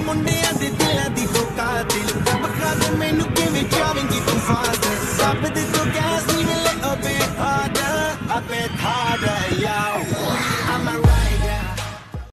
ਮੁੰਡਿਆਂ ਦੇ ਦਿਲਾਂ ਦੀ ਤੂੰ ਕਾਤਿਲ ਬਖਾ ਦੇ ਮੈਨੂੰ ਕਿਵੇਂ ਚਾਵੇਂਗੀ ਤੂੰ ਫਾਸਟ ਰੱਬ ਦੇ ਤੋਂ ਗੈਸ ਨਹੀਂ ਮਿਲੇ ਅਬੇ harder, a bit harder, yeah.